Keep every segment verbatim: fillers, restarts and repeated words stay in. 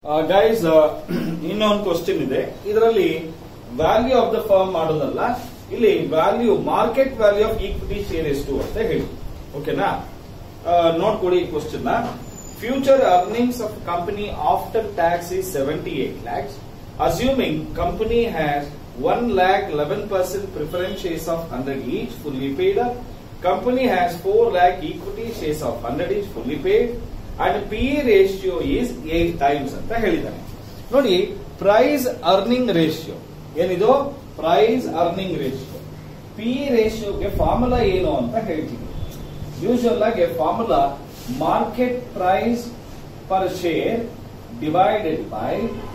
Guys ಇನ್ನೊಂದು question ಇದೆ. ಇದರಲ್ಲಿ ವ್ಯಾಲ್ಯೂ ಆಫ್ ದ ಫರ್ಮ್ ಮಾಡೋದಲ್ಲ, ಇಲ್ಲಿ value market value of equity share ಎಷ್ಟು ಅಂತ ಹೇಳಿ. ಓಕೆನಾ, ನೋಡ್ಕೊಡಿ ಈ question. Future earnings of company after tax is seventy eight lakhs. Assuming company has one lakh eleven percent preference shares of hundred each fully paid. Company has four lakh equity shares of hundred each fully paid and P ratio is eight times ಅಂತ ಹೇಳಿದ್ದಾನೆ. ನೋಡಿ, price earning ratio ಏನಿದು, price earning ratio. P ರೇಷಿಯೋಗೆ formula ಏನು ಅಂತ ಹೇಳ್ತೀವಿ. Usual ಆಗಿ formula market price per share divided by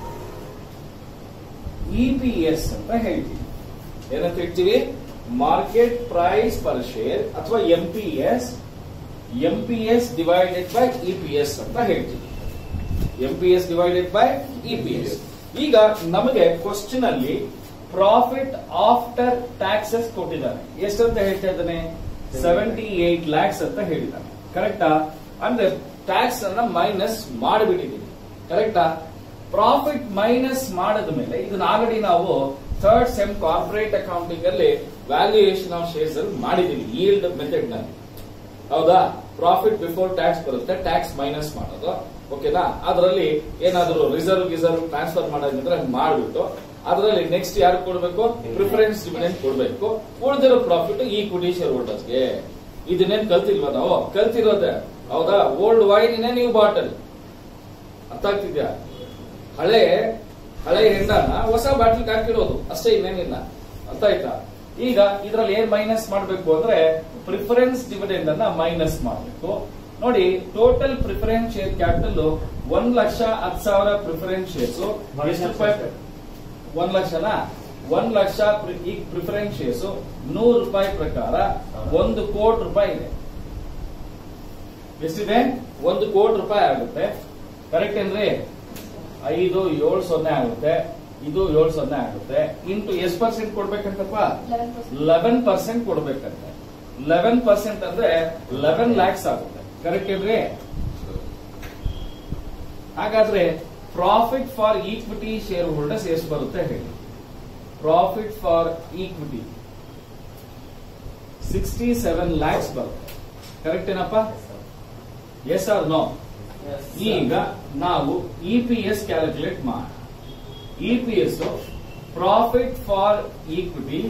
EPS ಅಂತ ಹೇಳ್ತೀವಿ. ಏನಂತ ಹೇಳ್ತೀವಿ? ಮಾರ್ಕೆಟ್ ಪ್ರೈಸ್ ಪರ್ ಶೇರ್ ಅಥವಾ MPS, MPS divided by EPS ಅಂತ ಹೇಳ್ತೀವಿ. MPS divided by EPS. ಈಗ ನಮಗೆ ಕ್ವಶನ್ ಅಲ್ಲಿ ಪ್ರಾಫಿಟ್ ಆಫ್ಟರ್ ಟ್ಯಾಕ್ಸಸ್ ಕೊಟ್ಟಿದ್ದಾನೆ. ಎಷ್ಟಂತ ಹೇಳ್ತಾ ಇದ್ದಾನೆ? ಸೆವೆಂಟಿ ಏಟ್ ಲ್ಯಾಕ್ಸ್ ಅಂತ ಹೇಳಿದ್ದಾನೆ. ಕರೆಕ್ಟಾ? ಅಂದ್ರೆ ಟ್ಯಾಕ್ಸ್ ಅನ್ನ ಮೈನಸ್ ಮಾಡಿಬಿಟ್ಟಿದ್ದೀವಿ. ಕರೆಕ್ಟಾ? ಪ್ರಾಫಿಟ್ ಮೈನಸ್ ಮಾಡದ ಮೇಲೆ ಇದನ್ನ ಆಲ್ರೆಡಿ ನಾವು ಥರ್ಡ್ ಸೆಮ್ ಕಾರ್ಪೊರೇಟ್ ಅಕೌಂಟಿಂಗ್ ಅಲ್ಲಿ ವ್ಯಾಲ್ಯೂಯೇಷನ್ ಆಫ್ ಶೇರ್ಸ್ ಅಲ್ಲಿ ಮಾಡಿದೀವಿ, ಯೀಲ್ಡ್ ಮೆಥಡ್ ನಲ್ಲಿ. ಹೌದಾ? ಪ್ರಾಫಿಟ್ ಬಿಫೋರ್ ಟ್ಯಾಕ್ಸ್ ಬರುತ್ತೆ, ಟ್ಯಾಕ್ಸ್ ಮೈನಸ್ ಮಾಡೋದು. ಓಕೆನಾ? ಅದರಲ್ಲಿ ಏನಾದ್ರು ರಿಸರ್ವ್ ಗಿಸರ್ವ್ ಟ್ರಾನ್ಸ್ಫರ್ ಮಾಡೋದಿದ್ರೆ ಮಾಡ್ಬಿಟ್ಟು ಅದರಲ್ಲಿ ನೆಕ್ಸ್ಟ್ ಯಾರು ಕೊಡಬೇಕು? ಪ್ರಿಫರೆನ್ಸ್ ಡಿವಿಡೆಂಡ್ ಕೊಡಬೇಕು. ಉಳಿದಿರೋ ಪ್ರಾಫಿಟ್ ಈಕ್ವಿಟಿ ಶೇರ್ ಹೋಲ್ಡರ್ಸ್ಗೆ. ಇದನ್ನೇನ್ ಕಲ್ತಿಲ್ವಾ ನಾವು? ಕಲ್ತಿರೋದೆ. ಹೌದಾ? Old wine in new bottle. ಅರ್ಥ ಆಗ್ತಿದ್ಯಾ? ಹಳೆ ಹಳೆ ಹೆಂಡನ ಹೊಸ ಬಾಟಲ್ ಹಾಕಿಡೋದು ಅಷ್ಟೇ, ಇನ್ನೇನಿಲ್ಲ. ಅರ್ಥ ಆಯ್ತಾ? ಈಗ ಇದರಲ್ಲಿ ಏನ್ ಮೈನಸ್ ಮಾಡಬೇಕು ಅಂದ್ರೆ ಪ್ರಿಫರೆನ್ಸ್ ಡಿವಿಡೆಂಡ್ ಅನ್ನ ಮೈನಸ್ ಮಾಡಬೇಕು. ನೋಡಿ, ಟೋಟಲ್ ಪ್ರಿಫರೆನ್ಸ್ ಶೇರ್ ಕ್ಯಾಪಿಟಲ್ ಒಂದ್ ಲಕ್ಷ ಹತ್ತು ಸಾವಿರ ಪ್ರಿಫರೆನ್ಸ್ ಶೇರ್ಸ್. ಎಷ್ಟು ರೂಪಾಯಿ? ಒಂದ್ ಲಕ್ಷನ ಒಂದ್ ಲಕ್ಷ ಈ ಪ್ರಿಫರೆನ್ಸ್ ಶೇರ್ಸ್ ನೂರು ರೂಪಾಯಿ ಪ್ರಕಾರ ಒಂದು ಕೋಟಿ ರೂಪಾಯಿ ಇದೆ. ಎಷ್ಟಿದೆ? ಒಂದು ಕೋಟಿ ರೂಪಾಯಿ ಆಗುತ್ತೆ. ಕರೆಕ್ಟ್ ಏನ್ರಿ? ಐದು ಏಳು ಸೊನ್ನೆ ಆಗುತ್ತೆ, ಇದು ಏಳು ಸೊನ್ನೆ ಆಗುತ್ತೆ. ಇಂಟು ಎಷ್ಟು ಪರ್ಸೆಂಟ್ ಕೊಡ್ಬೇಕಂತಪ್ಪ? ಲೆವೆನ್ ಪರ್ಸೆಂಟ್ ಕೊಡ್ಬೇಕಂತೆ. ಲೆವೆನ್ ಪರ್ಸೆಂಟ್ ಅಂದ್ರೆ ಲೆವೆನ್ ಲ್ಯಾಕ್ಸ್ ಆಗುತ್ತೆ. ಕರೆಕ್ಟ್ ಏನ್ರಿ? ಹಾಗಾದ್ರೆ profit for equity share holders ಎಷ್ಟು ಬರುತ್ತೆ ಹೇಳಿ? Profit for equity sixty seven lakhs ಬರುತ್ತೆ. ಕರೆಕ್ಟ್ ಏನಪ್ಪ? Yes or no? ಈಗ ನಾವು ಇಪಿಎಸ್ ಕ್ಯಾಲ್ಕುಲೇಟ್ ಮಾಡೋಣ. EPS profit for equity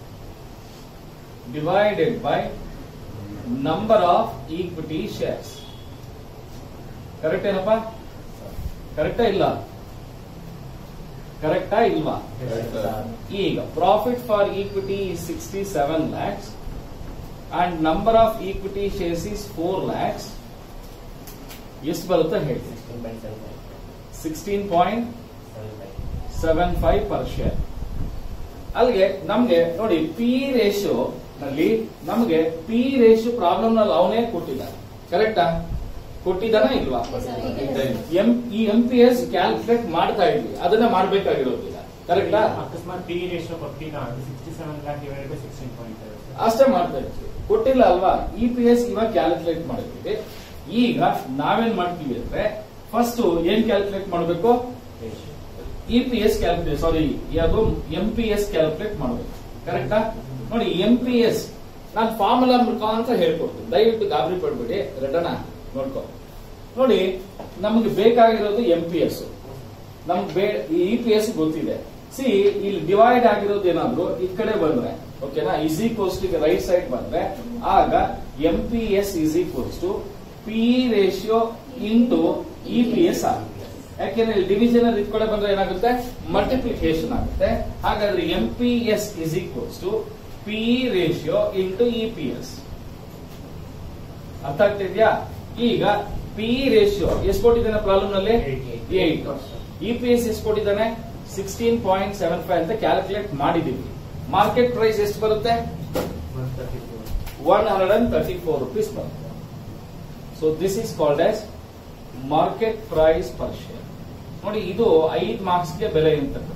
divided by number of equity shares. Correct ಏನಪ್ಪ? ಕರೆಕ್ಟಾ ಇಲ್ಲ? ಕರೆಕ್ಟಾ ಇಲ್ವಾ? ಈಗ profit for equity sixty seven lakhs and number of equity shares is four lakhs. ಎಷ್ಟು ಬರುತ್ತೆ ಹೇಳಿ? Sixteen point seven five per share. ಅಲ್ಲಿಗೆ ನಮ್ಗೆ ನೋಡಿ, ಪಿ ರೇಷಿಯೋ ನಲ್ಲಿ ನಮಗೆ ಪಿ ರೇಷಿಯೋ ಪ್ರಾಬ್ಲಮ್ ನಲ್ಲಿ ಅವನೇ ಕೊಟ್ಟಿದ್ದಾನೆ. ಕರೆಕ್ಟಾ? ಕೊಟ್ಟಿದ್ದಾನ ಇಲ್ವಾ? ಈ ಎಂ ಪಿ ಎಸ್ ಕ್ಯಾಲ್ಕುಲೇಟ್ ಮಾಡ್ತಾ ಇದ್ವಿ, ಅದನ್ನ ಮಾಡ್ಬೇಕಾಗಿರೋದಿಲ್ಲ. ಕರೆಕ್ಟಾ? ಅಕಸ್ಮಾತ್ ಪಿ ರೇಷಿಯೋ ಕೊಟ್ಟಿಲ್ಲ, sixty seven lakh divided by sixteen point ಅಷ್ಟೇ ಮಾಡ್ತಾ ಇದ್ವಿ. ಕೊಟ್ಟಿಲ್ಲ ಅಲ್ವಾ? ಇ ಪಿ ಎಸ್ ಇವಾಗ ಕ್ಯಾಲ್ಕುಲೇಟ್ ಮಾಡಿದ್ವಿ. ಈಗ ನಾವೇನ್ ಮಾಡ್ತೀವಿ ಅಂದ್ರೆ ಫಸ್ಟ್ ಏನ್ ಕ್ಯಾಲ್ಕುಲೇಟ್ ಮಾಡಬೇಕು? E P S calculate, sorry ಯಾವುದು ಎಂ ಪಿ ಎಸ್ ಕ್ಯಾಲ್ಕುಲೇಟ್ ಮಾಡಬೇಕು. ಕರೆಕ್ಟಾ? ನೋಡಿ, ಎಂ ಪಿ ಎಸ್ ನಾನು ಫಾರ್ಮುಲಾ ಅಂತ ಹೇಳ್ಕೊಡ್ತೀನಿ, ದಯವಿಟ್ಟು ಗಾಬರಿ ಪಡ್ಬೇಡಿ. ರೆಡನ ನೋಡ್ಕೊ. ನೋಡಿ, ನಮಗೆ ಬೇಕಾಗಿರೋದು ಎಂ ಪಿ ಎಸ್, ನಮ್ಗೆ ಇ ಪಿ ಎಸ್ ಗೊತ್ತಿದೆ. ಸಿ, ಇಲ್ಲಿ ಡಿವೈಡ್ ಆಗಿರೋದು ಏನಾದ್ರು ಈ ಕಡೆ ಬಂದ್ರೆ, ಓಕೆನಾ, is equals to right side ಬಂದ್ರೆ ಆಗ M P S is equals to P ratio into E P S ಆಗುತ್ತೆ. ಯಾಕೆಂದ್ರೆ ಡಿವಿಷನ್ ಅಲ್ಲಿ ಕಡೆ ಬಂದ್ರೆ ಏನಾಗುತ್ತೆ? ಮಲ್ಟಿಪ್ಲಿಕೇಶನ್ ಆಗುತ್ತೆ. ಹಾಗಾದ್ರೆ M P S is equals to P ratio into E P S. ಅರ್ಥ ಆಗ್ತಿದ್ಯಾ? ಈಗ ಪಿ ರೇಷಿಯೋ ಎಷ್ಟು ಕೊಟ್ಟಿದ್ದಾನೆ ಪ್ರಾಬ್ಲಮ್ ನಲ್ಲಿ? ಏಟ್. ಇ ಪಿ ಎಸ್ ಎಷ್ಟು ಕೊಟ್ಟಿದ್ದಾನೆ? ಸಿಕ್ಸ್ಟೀನ್ ಪಾಯಿಂಟ್ ಸೆವೆನ್ ಫೈವ್ ಅಂತ ಕ್ಯಾಲ್ಕುಲೇಟ್ ಮಾಡಿದೀವಿ. ಮಾರ್ಕೆಟ್ ಪ್ರೈಸ್ ಎಷ್ಟು ಬರುತ್ತೆ? One hundred and thirty four rupees ಬರುತ್ತೆ. So this is called as market price per share. ನೋಡಿ, ಇದು ಐದು ಮಾರ್ಕ್ಸ್ಗೆ ಬೆಲೆ ಇರ್ತಕ್ಕಂಥ.